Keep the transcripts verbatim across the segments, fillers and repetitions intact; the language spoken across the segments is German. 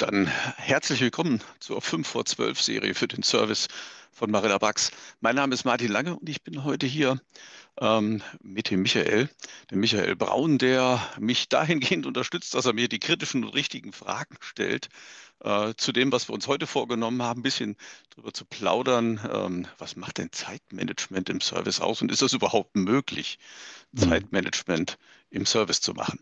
Dann herzlich willkommen zur fünf vor zwölf Serie für den Service von Marella Bax. Mein Name ist Martin Lange und ich bin heute hier ähm, mit dem Michael, dem Michael Braun, der mich dahingehend unterstützt, dass er mir die kritischen und richtigen Fragen stellt, äh, zu dem, was wir uns heute vorgenommen haben, ein bisschen darüber zu plaudern. Ähm, was macht denn Zeitmanagement im Service aus und ist es überhaupt möglich, Hm. Zeitmanagement im Service zu machen?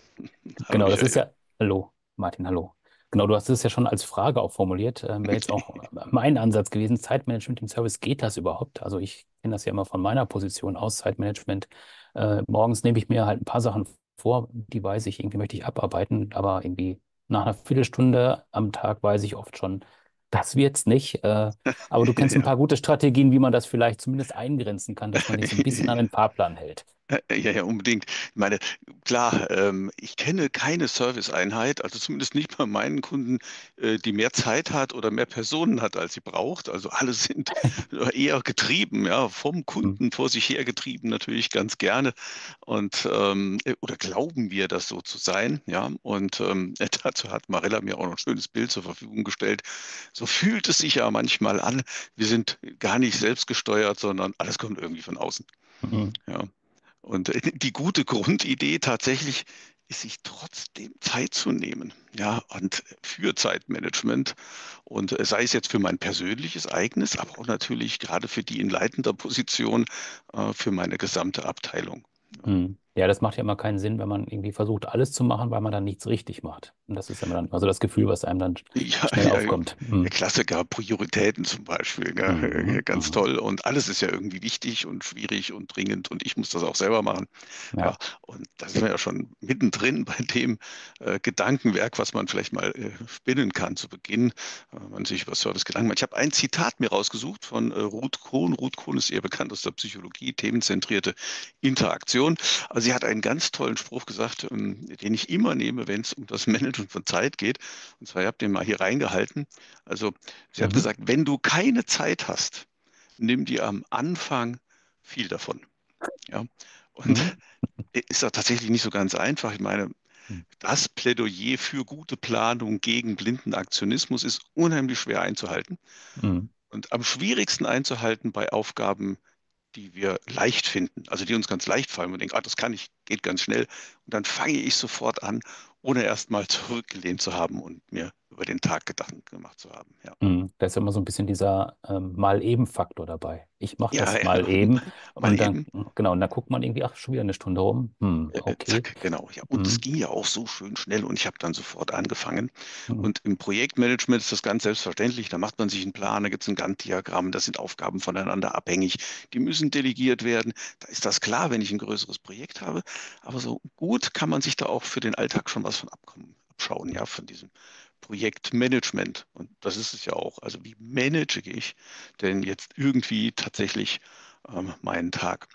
Hallo Genau, das ist Michael. ja, hallo, Martin, hallo. Genau, du hast es ja schon als Frage auch formuliert. Ähm, wäre jetzt auch mein Ansatz gewesen, Zeitmanagement im Service, geht das überhaupt? Also ich kenne das ja immer von meiner Position aus, Zeitmanagement. Äh, morgens nehme ich mir halt ein paar Sachen vor, die weiß ich, irgendwie möchte ich abarbeiten, aber irgendwie nach einer Viertelstunde am Tag weiß ich oft schon, das wird's nicht. Äh, aber du kennst ein Ja, paar gute Strategien, wie man das vielleicht zumindest eingrenzen kann, dass man sich so ein bisschen an ja. den Fahrplan hält. Äh, Ja, ja, unbedingt. Ich meine, klar, ähm, ich kenne keine Serviceeinheit, also zumindest nicht bei meinen Kunden, äh, die mehr Zeit hat oder mehr Personen hat, als sie braucht. Also alle sind eher getrieben, ja, vom Hm. Kunden vor sich her getrieben, natürlich ganz gerne. Und ähm, äh, oder glauben wir, das so zu sein, ja. Und ähm, dazu hat Marella mir auch noch ein schönes Bild zur Verfügung gestellt. So fühlt es sich ja manchmal an. Wir sind gar nicht selbstgesteuert, sondern alles kommt irgendwie von außen. Mhm. Ja. Und äh, die gute Grundidee tatsächlich ist, sich trotzdem Zeit zu nehmen, ja, und für Zeitmanagement. Und äh, sei es jetzt für mein persönliches eigenes, aber auch natürlich gerade für die in leitender Position, äh, für meine gesamte Abteilung. Hm. Ja, das macht ja immer keinen Sinn, wenn man irgendwie versucht, alles zu machen, weil man dann nichts richtig macht. Und das ist ja immer dann also das Gefühl, was einem dann sch- Ja, schnell ja, aufkommt. der Hm. Klassiker, Prioritäten zum Beispiel, gell, Mhm. ganz Mhm. toll. Und alles ist ja irgendwie wichtig und schwierig und dringend und ich muss das auch selber machen. Ja, Ja. und da sind wir ja schon mittendrin bei dem äh, Gedankenwerk, was man vielleicht mal äh, spinnen kann zu Beginn, äh, wenn man sich über Service Gedanken macht. Ich habe ein Zitat mir rausgesucht von äh, Ruth Kohn. Ruth Kohn ist eher bekannt aus der Psychologie, themenzentrierte Interaktion. Aber sie hat einen ganz tollen Spruch gesagt, ähm, den ich immer nehme, wenn es um das Managen von Zeit geht. Und zwar, ich habe den mal hier reingehalten. Also, sie hat Mhm. gesagt, wenn du keine Zeit hast, nimm dir am Anfang viel davon. Ja. Und Mhm. ist ja tatsächlich nicht so ganz einfach. Ich meine, Mhm. das Plädoyer für gute Planung gegen blinden Aktionismus ist unheimlich schwer einzuhalten Mhm. und am schwierigsten einzuhalten bei Aufgaben, die wir leicht finden, also die uns ganz leicht fallen. Wir denken, ah, das kann ich, geht ganz schnell. Und dann fange ich sofort an, ohne erst mal zurückgelehnt zu haben und mir über den Tag Gedanken gemacht zu haben. Ja, Mhm. Da ist immer so ein bisschen dieser ähm, Mal-eben-Faktor dabei. Ich mache ja, das ja. mal eben Mal und dann, eben. genau, und dann guckt man irgendwie, ach, schon wieder eine Stunde rum. Hm, Äh, äh, okay. zack, genau. Ja, und es Mhm. ging ja auch so schön schnell und ich habe dann sofort angefangen. Mhm. Und im Projektmanagement ist das ganz selbstverständlich. Da macht man sich einen Plan, da gibt es ein Gantt-Diagramm, da sind Aufgaben voneinander abhängig, die müssen delegiert werden. Da ist das klar, wenn ich ein größeres Projekt habe. Aber so gut kann man sich da auch für den Alltag schon was von abkommen, abschauen, ja, von diesem Projektmanagement. Und das ist es ja auch. Also wie manage ich denn jetzt irgendwie tatsächlich ähm, meinen Tag?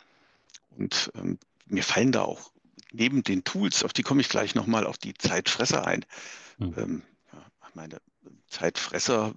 Und ähm, mir fallen da auch neben den Tools, auf die komme ich gleich nochmal, auf die Zeitfresser ein. Mhm. Ähm, ja, meine Zeitfresser,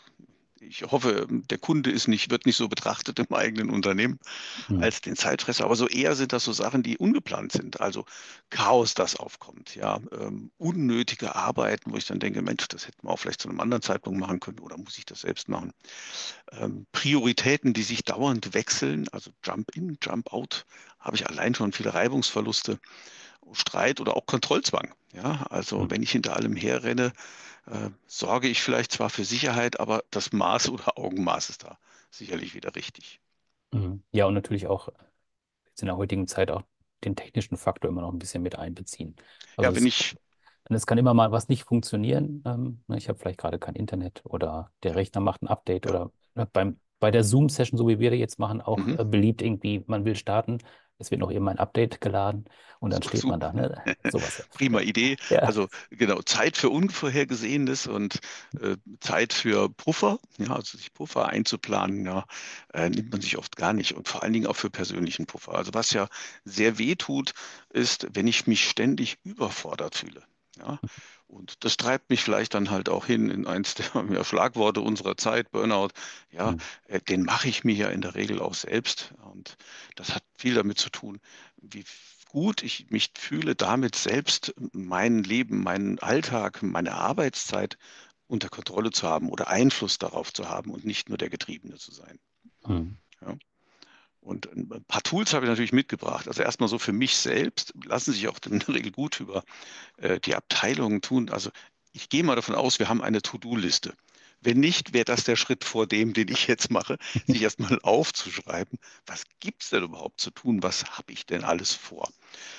ich hoffe, der Kunde ist nicht, wird nicht so betrachtet im eigenen Unternehmen Mhm. als den Zeitfresser, aber so eher sind das so Sachen, die ungeplant sind. Also Chaos, das aufkommt, ja, ähm, unnötige Arbeiten, wo ich dann denke, Mensch, das hätten wir auch vielleicht zu einem anderen Zeitpunkt machen können oder muss ich das selbst machen? Ähm, Prioritäten, die sich dauernd wechseln, also Jump in, Jump out, habe ich allein schon viele Reibungsverluste, Streit oder auch Kontrollzwang. Ja, also Mhm. wenn ich hinter allem herrenne, äh, sorge ich vielleicht zwar für Sicherheit, aber das Maß oder Augenmaß ist da sicherlich wieder richtig. Mhm. Ja, und natürlich auch jetzt in der heutigen Zeit auch den technischen Faktor immer noch ein bisschen mit einbeziehen. Also Ja, wenn es, ich, es kann immer mal was nicht funktionieren. Ähm, ne, ich habe vielleicht gerade kein Internet oder der ja, Rechner macht ein Update ja, oder ne, beim, bei der Zoom-Session, so wie wir die jetzt machen, auch mhm. äh, beliebt irgendwie, man will starten, es wird noch eben ein Update geladen und dann So, steht man super. da. Ne? Sowas. Prima Idee. Ja. Also genau, Zeit für Unvorhergesehenes und äh, Zeit für Puffer, ja, also sich Puffer einzuplanen, ja, äh, nimmt man sich oft gar nicht und vor allen Dingen auch für persönlichen Puffer. Also was ja sehr weh tut, ist, wenn ich mich ständig überfordert fühle. Ja, und das treibt mich vielleicht dann halt auch hin in eins der ja, Schlagworte unserer Zeit, Burnout. Ja, Mhm. äh, den mache ich mir ja in der Regel auch selbst. Und das hat viel damit zu tun, wie gut. Ich mich fühle damit selbst mein Leben, meinen Alltag, meine Arbeitszeit unter Kontrolle zu haben oder Einfluss darauf zu haben und nicht nur der Getriebene zu sein. Mhm. Ja. Und ein paar Tools habe ich natürlich mitgebracht. Also erstmal so für mich selbst lassen sich auch in der Regel gut über äh, die Abteilungen tun. Also ich gehe mal davon aus, wir haben eine To-Do-Liste. Wenn nicht, wäre das der Schritt vor dem, den ich jetzt mache, sich erstmal aufzuschreiben, was gibt es denn überhaupt zu tun, was habe ich denn alles vor?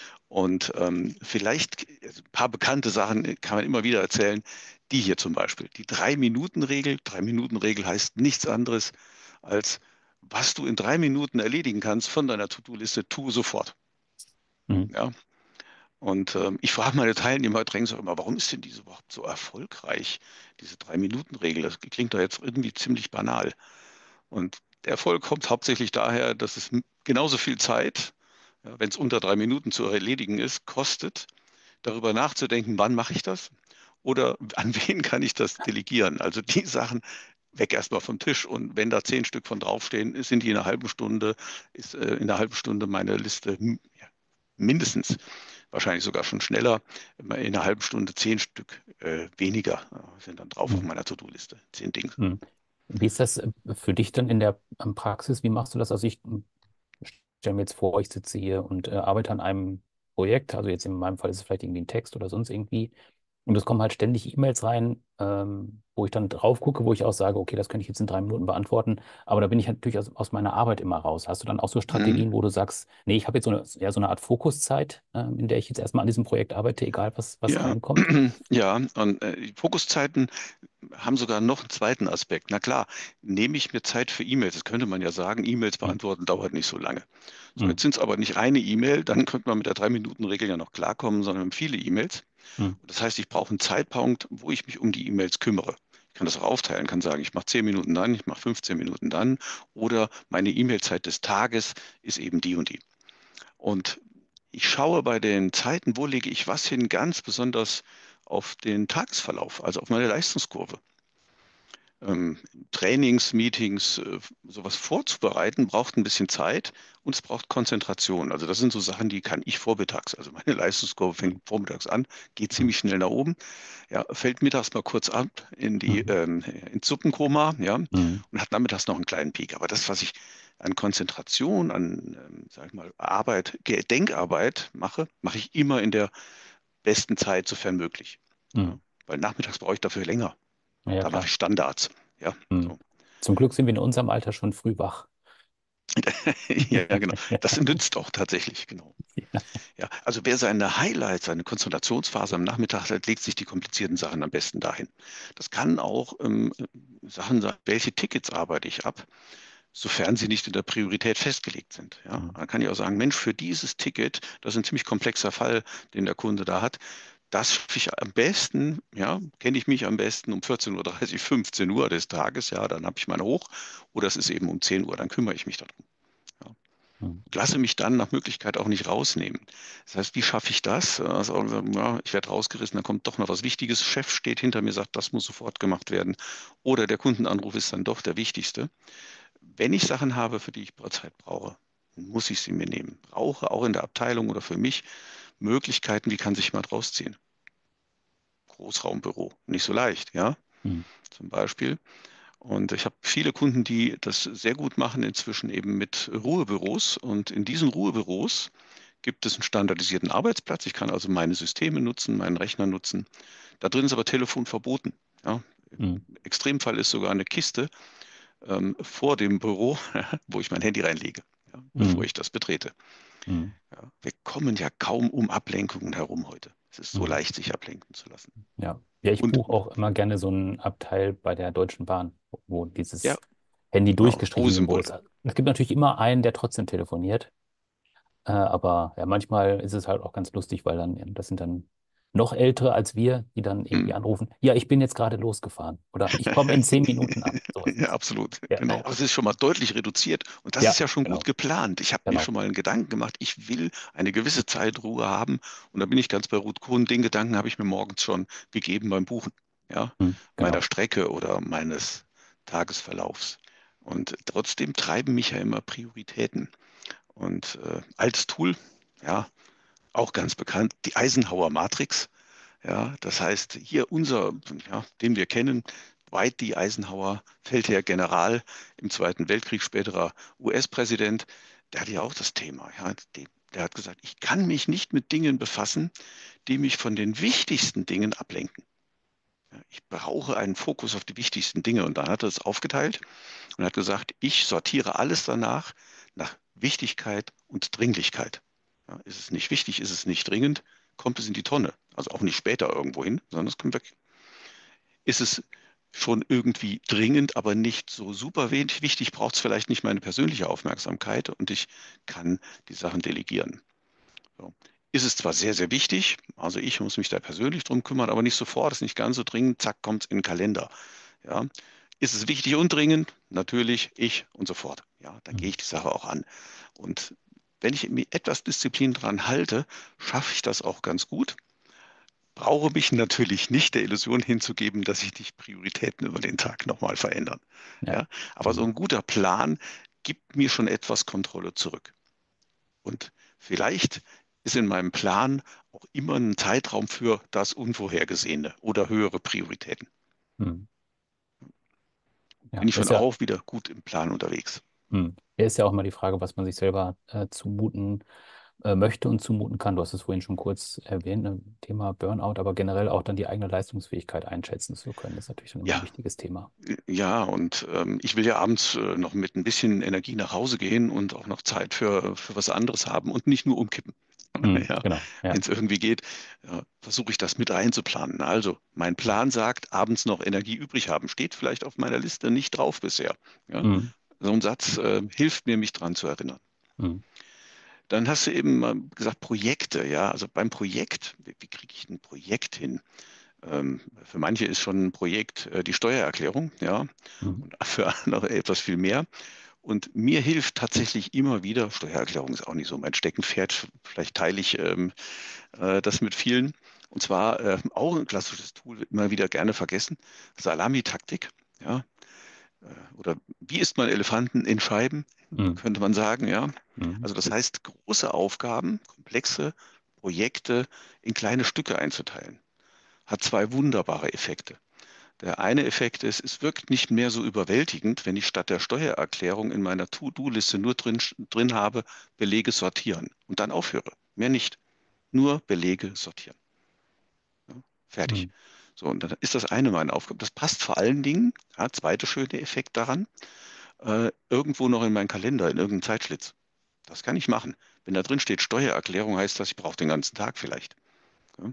Und ähm, vielleicht also ein paar bekannte Sachen kann man immer wieder erzählen. Die hier zum Beispiel, die Drei-Minuten-Regel. Drei-Minuten-Regel heißt nichts anderes als, was du in drei Minuten erledigen kannst von deiner To-Do-Liste, tu sofort. Mhm. Ja? Und ähm, ich frage meine Teilnehmer, drängen auch immer, warum ist denn diese überhaupt so erfolgreich, diese Drei-Minuten-Regel? Das klingt doch jetzt irgendwie ziemlich banal. Und der Erfolg kommt hauptsächlich daher, dass es m- genauso viel Zeit, ja, wenn es unter drei Minuten zu erledigen ist, kostet, darüber nachzudenken, wann mache ich das oder an wen kann ich das delegieren. Also die Sachen weg erstmal vom Tisch und wenn da zehn Stück von draufstehen, sind die in einer halben Stunde, ist äh, in einer halben Stunde meine Liste m- ja, mindestens, wahrscheinlich sogar schon schneller, in einer halben Stunde zehn Stück äh, weniger äh, sind dann drauf auf Mhm. meiner To-Do-Liste. Zehn Dinge. Mhm. Wie ist das äh, für dich dann in der ähm, Praxis? Wie machst du das? Also ich ähm, stelle mir jetzt vor, ich sitze hier und äh, arbeite an einem Projekt. Also jetzt in meinem Fall ist es vielleicht irgendwie ein Text oder sonst irgendwie. Und es kommen halt ständig E-Mails rein, ähm, wo ich dann drauf gucke, wo ich auch sage, okay, das könnte ich jetzt in drei Minuten beantworten. Aber da bin ich halt natürlich aus, aus meiner Arbeit immer raus. Hast du dann auch so Mhm. Strategien, wo du sagst, nee, ich habe jetzt so eine, ja, so eine Art Fokuszeit, ähm, in der ich jetzt erstmal an diesem Projekt arbeite, egal was, was Ja, reinkommt? ja, und äh, die Fokuszeiten haben sogar noch einen zweiten Aspekt. Na klar, nehme ich mir Zeit für E-Mails. Das könnte man ja sagen, E-Mails Hm, beantworten dauert nicht so lange. So, hm, jetzt sind es aber nicht eine E-Mail, dann könnte man mit der Drei-Minuten-Regel ja noch klarkommen, sondern viele E-Mails. hm, Das heißt, ich brauche einen Zeitpunkt, wo ich mich um die E-Mails kümmere. Ich kann das auch aufteilen, kann sagen, ich mache zehn Minuten dann, ich mache fünfzehn Minuten dann oder meine E-Mail-Zeit des Tages ist eben die und die. Und ich schaue bei den Zeiten, wo lege ich was hin, ganz besonders auf den Tagesverlauf, also auf meine Leistungskurve. Ähm, Trainings, Meetings, äh, sowas vorzubereiten, braucht ein bisschen Zeit und es braucht Konzentration. Also das sind so Sachen, die kann ich vormittags. Also meine Leistungskurve fängt vormittags an, geht hm, ziemlich schnell nach oben, ja, fällt mittags mal kurz ab in die, hm, ähm, ins Suppenkoma, ja, hm, und hat nachmittags noch einen kleinen Peak. Aber das, was ich an Konzentration, an, ähm, sag ich mal, Arbeit, Denkarbeit mache, mache ich immer in der besten Zeit, sofern möglich. hm. Ja, weil nachmittags brauche ich dafür länger. Ja, ja, Da mache klar. ich Standards. Ja, Hm. so. Zum Glück sind wir in unserem Alter schon früh wach. Ja, genau. Ja, Das nützt auch tatsächlich, genau. ja. Ja, also wer seine Highlights, seine Konzentrationsphase am Nachmittag hat, legt sich die komplizierten Sachen am besten dahin. Das kann auch ähm, Sachen sein, welche Tickets arbeite ich ab, sofern sie nicht in der Priorität festgelegt sind. Ja, Hm, dann kann ich auch sagen, Mensch, für dieses Ticket, das ist ein ziemlich komplexer Fall, den der Kunde da hat, das schaffe ich am besten, ja, kenne ich mich am besten um vierzehn Uhr dreißig, fünfzehn Uhr des Tages, ja, dann habe ich meine Hoch, oder es ist eben um zehn Uhr, dann kümmere ich mich darum. Ja. hm, Lasse mich dann nach Möglichkeit auch nicht rausnehmen. Das heißt, wie schaffe ich das? Also, ja, ich werde rausgerissen, dann kommt doch noch was Wichtiges. Chef steht hinter mir, sagt, das muss sofort gemacht werden. Oder der Kundenanruf ist dann doch der wichtigste. Wenn ich Sachen habe, für die ich Zeit brauche, muss ich sie mir nehmen. Brauche auch in der Abteilung oder für mich Möglichkeiten, wie kann sich jemand rausziehen. Großraumbüro, nicht so leicht, ja, hm, zum Beispiel. Und ich habe viele Kunden, die das sehr gut machen, inzwischen eben mit Ruhebüros. Und in diesen Ruhebüros gibt es einen standardisierten Arbeitsplatz. Ich kann also meine Systeme nutzen, meinen Rechner nutzen. Da drin ist aber Telefon verboten. Ja. Im hm, Extremfall ist sogar eine Kiste ähm, vor dem Büro, wo ich mein Handy reinlege, ja, bevor hm, ich das betrete. hm, Ja. Wir kommen ja kaum um Ablenkungen herum heute. Es ist so hm. leicht, sich ablenken zu lassen. Ja. Ja, ich Und buche auch immer gerne so einen Abteil bei der Deutschen Bahn, wo ja, dieses Handy genau, durchgestrichene Symbol Ruhesymbol. ist. Es gibt natürlich immer einen, der trotzdem telefoniert. Äh, aber ja, manchmal ist es halt auch ganz lustig, weil dann, ja, das sind dann noch Ältere als wir, die dann Hm. irgendwie anrufen, ja, ich bin jetzt gerade losgefahren oder ich komme in zehn Minuten an. Sowas Ja, ist. absolut, Ja, genau. Aber es ist schon mal deutlich reduziert und das ist ja, ja schon gut genau, geplant. Ich habe mir genau. schon mal einen Gedanken gemacht, ich will eine gewisse Zeit Ruhe haben und da bin ich ganz bei Ruth Kohn. Den Gedanken habe ich mir morgens schon gegeben beim Buchen, ja, Hm, meiner genau. Strecke oder meines Tagesverlaufs. Und trotzdem treiben mich ja immer Prioritäten. Und äh, als Tool, ja. Auch ganz bekannt, die Eisenhower Matrix. Ja, das heißt, hier unser, ja, den wir kennen, Dwight D. Eisenhower, Feldherr General im Zweiten Weltkrieg, späterer U S-Präsident, der hatte ja auch das Thema. Ja, die, der hat gesagt, ich kann mich nicht mit Dingen befassen, die mich von den wichtigsten Dingen ablenken. Ja, ich brauche einen Fokus auf die wichtigsten Dinge. Und dann hat er es aufgeteilt und hat gesagt, ich sortiere alles danach nach Wichtigkeit und Dringlichkeit. Ja, ist es nicht wichtig, ist es nicht dringend, kommt es in die Tonne. Also auch nicht später irgendwo hin, sondern es kommt weg. Ist es schon irgendwie dringend, aber nicht so super wenig wichtig, braucht es vielleicht nicht meine persönliche Aufmerksamkeit und ich kann die Sachen delegieren. So. Ist es zwar sehr, sehr wichtig, also ich muss mich da persönlich drum kümmern, aber nicht sofort, ist nicht ganz so dringend, zack, kommt es in den Kalender. Ja. Ist es wichtig und dringend? Natürlich, ich und so fort. Ja, dann gehe Mhm. ich die Sache auch an. Und wenn ich mir etwas Disziplin dran halte, schaffe ich das auch ganz gut. Brauche mich natürlich nicht der Illusion hinzugeben, dass sich die Prioritäten über den Tag nochmal verändern. Ja. Ja, aber so Mhm. ein guter Plan gibt mir schon etwas Kontrolle zurück. Und vielleicht ist in meinem Plan auch immer ein Zeitraum für das Unvorhergesehene oder höhere Prioritäten. Mhm. Bin Ja, ich ist schon ja, auch wieder gut im Plan unterwegs. mhm. Ja, ist ja auch mal die Frage, was man sich selber äh, zumuten äh, möchte und zumuten kann. Du hast es vorhin schon kurz erwähnt, ne? Thema Burnout, aber generell auch dann die eigene Leistungsfähigkeit einschätzen zu können, ist natürlich dann immer ein Ja, wichtiges Thema. ja, und ähm, ich will ja abends äh, noch mit ein bisschen Energie nach Hause gehen und auch noch Zeit für, für was anderes haben und nicht nur umkippen. Mhm. Ja, Genau, wenn ja. es irgendwie geht, ja, versuche ich das mit einzuplanen. Also, mein Plan sagt, abends noch Energie übrig haben. Steht vielleicht auf meiner Liste nicht drauf bisher. Ja, Mhm. so ein Satz äh, hilft mir, mich dran zu erinnern. Mhm. Dann hast du eben mal gesagt, Projekte. Ja, also beim Projekt, wie, wie kriege ich ein Projekt hin? Ähm, für manche ist schon ein Projekt äh, die Steuererklärung, ja, Mhm. und für andere etwas viel mehr. Und mir hilft tatsächlich immer wieder, Steuererklärung ist auch nicht so mein Steckenpferd, vielleicht teile ich ähm, äh, das mit vielen. Und zwar äh, auch ein klassisches Tool, immer wieder gerne vergessen, Salamitaktik. Ja, äh, oder wie isst man Elefanten in Scheiben, Mhm. könnte man sagen, ja. Mhm. Also das heißt, große Aufgaben, komplexe Projekte in kleine Stücke einzuteilen, hat zwei wunderbare Effekte. Der eine Effekt ist, es wirkt nicht mehr so überwältigend, wenn ich statt der Steuererklärung in meiner To-Do-Liste nur drin, drin habe, Belege sortieren und dann aufhöre. Mehr nicht. Nur Belege sortieren. Ja, fertig. Mhm. So, und dann ist das eine meine Aufgabe. Das passt vor allen Dingen, ja, zweiter schöner Effekt daran, äh, irgendwo noch in meinen Kalender, in irgendeinen Zeitschlitz. Das kann ich machen. Wenn da drin steht Steuererklärung, heißt das, ich brauche den ganzen Tag vielleicht. Ja.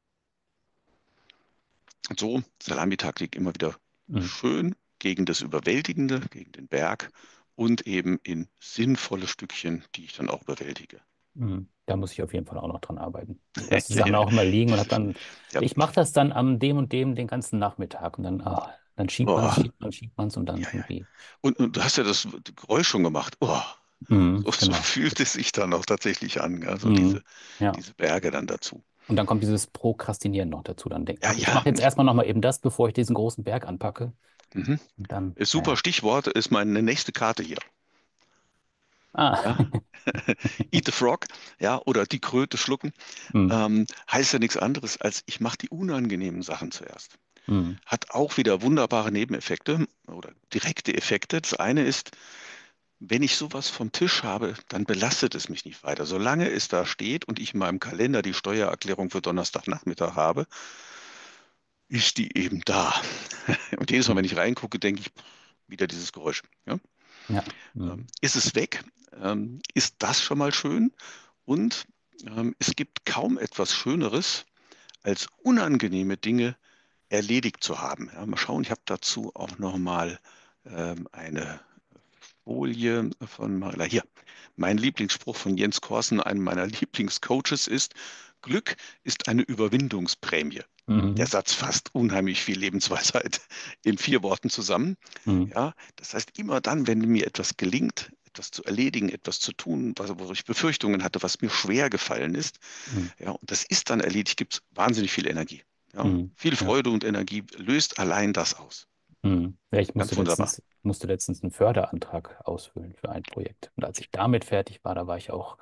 Und so, Salamitaktik immer wieder Mhm. schön gegen das Überwältigende, gegen den Berg und eben in sinnvolle Stückchen, die ich dann auch bewältige. Mhm. Da muss ich auf jeden Fall auch noch dran arbeiten. Ich lasse die Ja, Sachen ja, auch immer liegen und habe das ist schön. dann, Ja, ich mache das dann am dem und dem den ganzen Nachmittag und dann, ah, dann schiebt man oh, es, schiebt man es, schiebt man es und dann ja, ja. irgendwie. Und, und du hast ja das Geräusch schon gemacht. Oh, Mhm. so, so Genau. fühlt es sich dann auch tatsächlich an. Also Mhm. diese, Ja. diese Berge dann dazu. Und dann kommt dieses Prokrastinieren noch dazu. Dann denkt, Ja, ach, ich ja, mache jetzt erstmal nochmal eben das, bevor ich diesen großen Berg anpacke. mhm. Und dann, Ist super naja. Stichwort, ist meine nächste Karte hier. Ah. Ja, Eat the Frog, ja, oder die Kröte schlucken, Mhm. ähm, heißt ja nichts anderes als, ich mache die unangenehmen Sachen zuerst. Mhm. Hat auch wieder wunderbare Nebeneffekte oder direkte Effekte. Das eine ist, wenn ich sowas vom Tisch habe, dann belastet es mich nicht weiter. Solange es da steht und ich in meinem Kalender die Steuererklärung für Donnerstagnachmittag habe, ist die eben da. Und jedes Mal, wenn Mhm. ich reingucke, denke ich, wieder dieses Geräusch. Ja? Ja. Ähm, Mhm. ist es weg? Ähm, ist das schon mal schön? Und ähm, es gibt kaum etwas Schöneres, als unangenehme Dinge erledigt zu haben. Ja, mal schauen, ich habe dazu auch noch mal ähm, eine Folie von Marilla. Hier, mein Lieblingsspruch von Jens Korsen, einem meiner Lieblingscoaches, ist: Glück ist eine Überwindungsprämie. Der Mhm. Satz fasst unheimlich viel Lebensweisheit in vier Worten zusammen. Mhm. Ja, das heißt, immer dann, wenn mir etwas gelingt, etwas zu erledigen, etwas zu tun, was, wo ich Befürchtungen hatte, was mir schwer gefallen ist, Mhm. ja, und das ist dann erledigt, gibt es wahnsinnig viel Energie. Ja, Mhm. viel Ja. Freude und Energie löst allein das aus. Mhm. Ja, ich musste Ganz wunderbar. letztens, musste letztens einen Förderantrag ausfüllen für ein Projekt. Und als ich damit fertig war, da war ich auch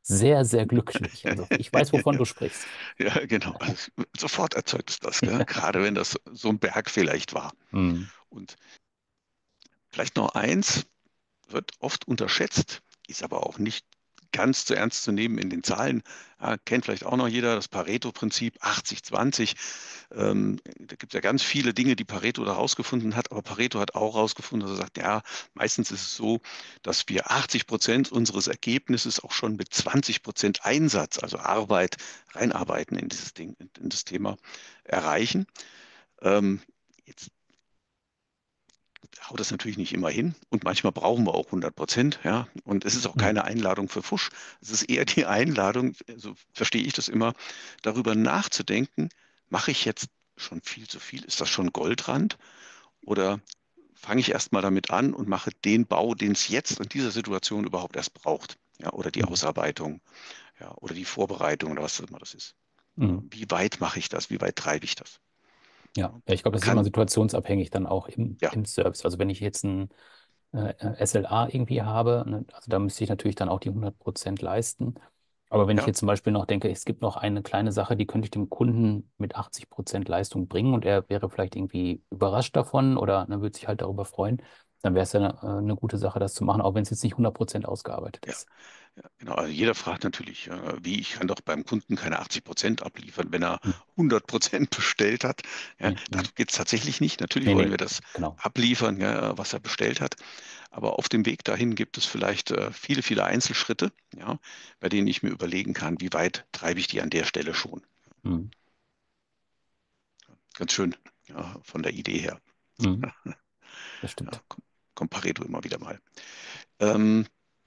sehr, sehr glücklich. Also ich weiß, wovon du sprichst. Ja, genau. Also, sofort erzeugt es das, gell? Gerade wenn das so ein Berg vielleicht war. Mhm. Und vielleicht noch eins, wird oft unterschätzt, ist aber auch nicht ganz so ernst zu nehmen in den Zahlen. Ja, kennt vielleicht auch noch jeder das Pareto-Prinzip achtzig zwanzig. Ähm, da gibt es ja ganz viele Dinge, die Pareto da rausgefunden hat, aber Pareto hat auch rausgefunden, dass er sagt, ja, meistens ist es so, dass wir achtzig Prozent unseres Ergebnisses auch schon mit zwanzig Prozent Einsatz, also Arbeit, reinarbeiten in dieses Ding, in das Thema erreichen. Ähm, Jetzt haut das natürlich nicht immer hin und manchmal brauchen wir auch hundert Prozent, ja. Und es ist auch Mhm. keine Einladung für Fusch. Es ist eher die Einladung, so verstehe ich das immer, darüber nachzudenken, mache ich jetzt schon viel zu viel? Ist das schon Goldrand? Oder fange ich erst mal damit an und mache den Bau, den es jetzt in dieser Situation überhaupt erst braucht? Ja, oder die Mhm. Ausarbeitung, ja, oder die Vorbereitung oder was immer das ist. Ja, Mhm. wie weit mache ich das? Wie weit treibe ich das? Ja, Ja, ja, ich glaube, man das ist immer kann, situationsabhängig dann auch im, ja, im Service. Also wenn ich jetzt ein äh, S L A irgendwie habe, ne, also da müsste ich natürlich dann auch die hundert Prozent leisten. Aber wenn ich ja, jetzt zum Beispiel noch denke, es gibt noch eine kleine Sache, die könnte ich dem Kunden mit achtzig Prozent Leistung bringen und er wäre vielleicht irgendwie überrascht davon oder ne, würde sich halt darüber freuen, dann wäre es ja eine, eine gute Sache, das zu machen, auch wenn es jetzt nicht hundert Prozent ausgearbeitet ja. ist. Ja, genau. Also jeder fragt natürlich, äh, wie, ich kann doch beim Kunden keine achtzig Prozent abliefern, wenn er Hm. hundert Prozent bestellt hat. Ja, Nee, hm. darum geht es tatsächlich nicht. Natürlich Nee, wollen nee, wir das genau. abliefern, ja, was er bestellt hat. Aber auf dem Weg dahin gibt es vielleicht äh, viele, viele Einzelschritte, ja, bei denen ich mir überlegen kann, wie weit treibe ich die an der Stelle schon. Hm. Ganz schön, ja, von der Idee her. Hm. Das Ja, stimmt. kommt kommt Pareto immer wieder mal. Ähm,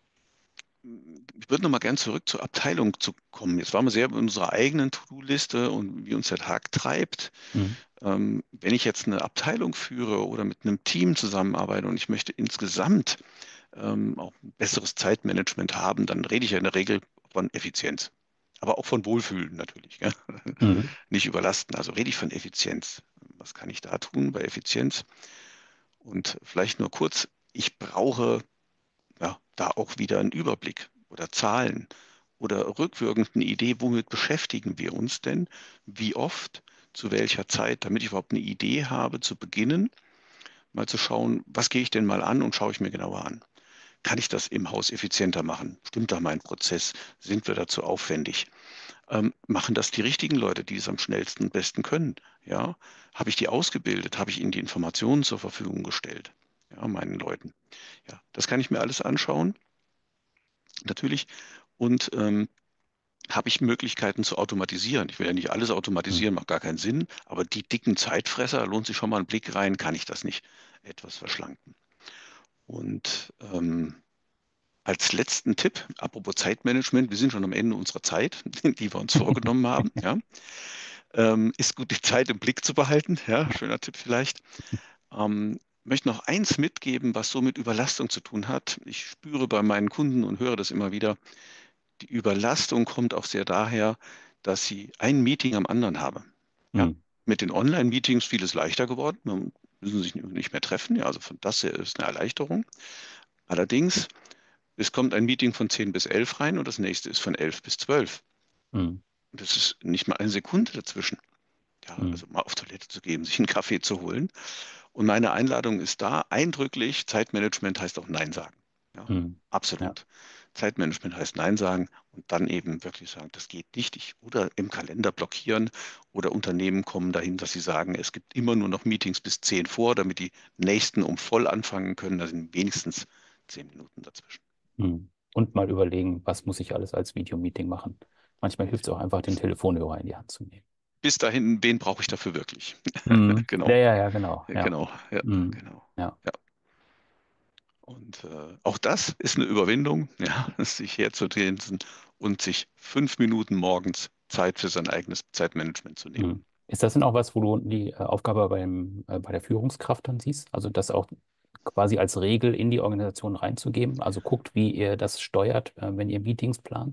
Ich würde noch mal gern zurück zur Abteilung zu kommen. Jetzt waren wir sehr bei unserer eigenen To-Do-Liste und wie uns der Tag treibt. Hm. Ähm, wenn ich jetzt eine Abteilung führe oder mit einem Team zusammenarbeite und ich möchte insgesamt ähm, auch ein besseres Zeitmanagement haben, dann rede ich ja in der Regel von Effizienz. Aber auch von Wohlfühlen natürlich. Gell? Hm. Nicht überlasten. Also rede ich von Effizienz. Was kann ich da tun bei Effizienz? Und vielleicht nur kurz, ich brauche ja, da auch wieder einen Überblick oder Zahlen oder rückwirkend eine Idee, womit beschäftigen wir uns denn, wie oft, zu welcher Zeit, damit ich überhaupt eine Idee habe, zu beginnen, mal zu schauen, was gehe ich denn mal an und schaue ich mir genauer an. Kann ich das im Haus effizienter machen? Stimmt da mein Prozess? Sind wir dazu aufwendig? Ähm, machen das die richtigen Leute, die es am schnellsten und besten können? Ja, habe ich die ausgebildet? Habe ich ihnen die Informationen zur Verfügung gestellt? Ja, meinen Leuten. Ja, das kann ich mir alles anschauen natürlich. Und ähm, habe ich Möglichkeiten zu automatisieren? Ich will ja nicht alles Hm. automatisieren, macht gar keinen Sinn, aber die dicken Zeitfresser, lohnt sich schon mal ein Blick rein, kann ich das nicht etwas verschlanken? Und ähm, als letzten Tipp, apropos Zeitmanagement, wir sind schon am Ende unserer Zeit, die wir uns vorgenommen haben, ja, ähm, ist gut, die Zeit im Blick zu behalten, ja, schöner Tipp vielleicht. Ähm, möchte noch eins mitgeben, was so mit Überlastung zu tun hat. Ich spüre bei meinen Kunden und höre das immer wieder. Die Überlastung kommt auch sehr daher, dass sie ein Meeting am anderen haben. Ja, Hm. mit den Online-Meetings vieles leichter geworden. Man müssen sich nicht mehr treffen. Ja, also von das her ist eine Erleichterung. Allerdings, es kommt ein Meeting von zehn bis elf rein und das nächste ist von elf bis zwölf. Hm. Und das ist nicht mal eine Sekunde dazwischen. Ja, Hm. also mal auf Toilette zu gehen, sich einen Kaffee zu holen. Und meine Einladung ist da eindrücklich, Zeitmanagement heißt auch Nein sagen. Ja, Hm. Ja. absolut. Zeitmanagement heißt Nein sagen und dann eben wirklich sagen, das geht nicht. Ich, oder im Kalender blockieren oder Unternehmen kommen dahin, dass sie sagen, es gibt immer nur noch Meetings bis zehn vor, damit die nächsten um voll anfangen können. Da sind wenigstens zehn Minuten dazwischen. Hm. Und mal überlegen, was muss ich alles als Videomeeting machen. Manchmal hilft es auch einfach, den Telefonhörer in die Hand zu nehmen. Bis dahin, wen brauche ich dafür wirklich? Mhm. Ja, Genau, ja, ja, genau. ja, Ja. genau, ja, Mhm. genau. Ja. Ja. Und äh, auch das ist eine Überwindung, ja, sich herzudrehen und sich fünf Minuten morgens Zeit für sein eigenes Zeitmanagement zu nehmen. Mhm. Ist das denn auch was, wo du die äh, Aufgabe beim, äh, bei der Führungskraft dann siehst? Also das auch quasi als Regel in die Organisation reinzugeben? Also guckt, wie ihr das steuert, äh, wenn ihr Meetings plant?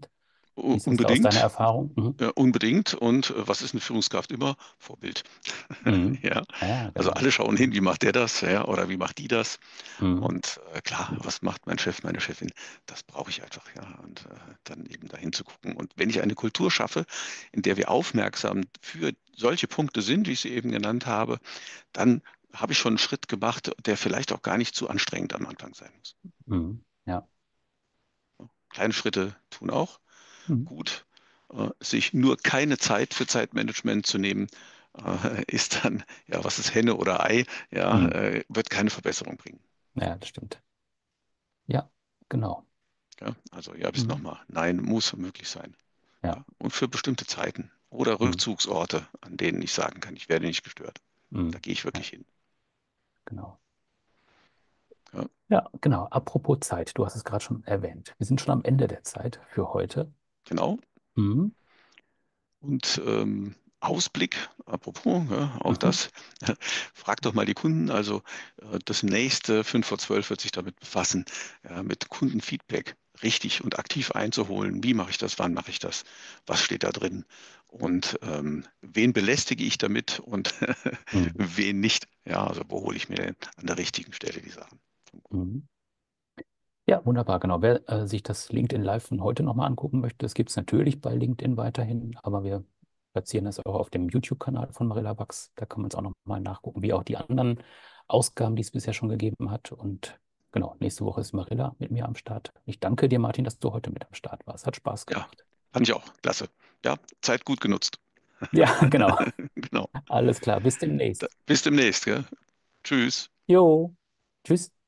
U- Wie ist das da aus deiner Unbedingt, Erfahrung? Mhm. ja, unbedingt. Und äh, was ist eine Führungskraft immer? Vorbild. Mhm. Ja, Ja, also genau. alle schauen hin, Mhm. wie macht der das, ja, oder wie macht die das? Mhm. Und äh, klar, was macht mein Chef, meine Chefin? Das brauche ich einfach, ja, und äh, dann eben dahin zu gucken. Und wenn ich eine Kultur schaffe, in der wir aufmerksam für solche Punkte sind, wie ich sie eben genannt habe, dann habe ich schon einen Schritt gemacht, der vielleicht auch gar nicht zu anstrengend am Anfang sein muss. Mhm. Ja. Kleine Schritte tun auch Mhm. gut. Äh, sich nur keine Zeit für Zeitmanagement zu nehmen, äh, ist dann, ja, was ist Henne oder Ei, ja, Mhm. äh, wird keine Verbesserung bringen. Ja, das stimmt. Ja, genau. Ja? Also ja, bis Mhm. nochmal. Nein, muss möglich sein. Ja. Ja? Und für bestimmte Zeiten oder Mhm. Rückzugsorte, an denen ich sagen kann, ich werde nicht gestört. Da Mhm. gehe ich Ja, wirklich hin. genau. Ja? Ja, genau. Apropos Zeit, du hast es gerade schon erwähnt. Wir sind schon am Ende der Zeit für heute. Genau. Mhm. Und ähm, Ausblick, apropos, ja, auch Mhm. das, frag doch mal die Kunden. Also äh, das nächste fünf vor zwölf wird sich damit befassen, ja, mit Kundenfeedback richtig und aktiv einzuholen. Wie mache ich das? Wann mache ich das? Was steht da drin? Und ähm, wen belästige ich damit und Mhm. wen nicht? Ja, also wo hole ich mir denn an der richtigen Stelle die Sachen? Mhm. Ja, wunderbar, genau. Wer äh, sich das LinkedIn Live von heute nochmal angucken möchte, das gibt es natürlich bei LinkedIn weiterhin, aber wir platzieren das auch auf dem YouTube-Kanal von Marilla Wachs. Da kann man es auch nochmal nachgucken, wie auch die anderen Ausgaben, die es bisher schon gegeben hat. Und genau, nächste Woche ist Marilla mit mir am Start. Ich danke dir, Martin, dass du heute mit am Start warst. Hat Spaß Ja, gemacht. fand ich auch. Klasse. Ja, Zeit gut genutzt. Ja, genau. Genau. Alles klar. Bis Da, demnächst. bis demnächst. Gell? Tschüss. Jo. Tschüss.